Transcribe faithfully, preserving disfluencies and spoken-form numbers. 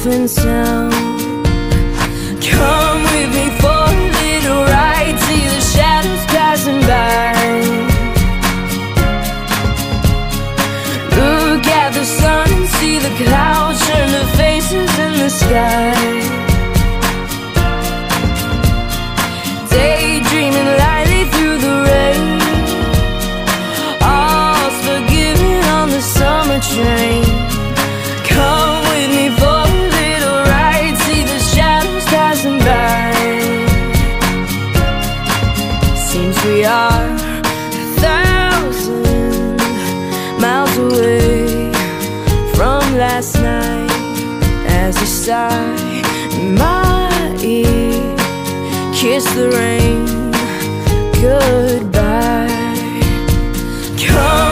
stifling sound. Come with me for a little ride, see the shadows passing by. Look at the sun and see the clouds turn to faces in the sky. Daydreaming lightly through the rain, all's forgiven on the summer train. Come with me for a little ride, see the shadows passing by. Seems we are a thousand miles away from last night, as a sigh in my ear kiss the rain goodbye. Come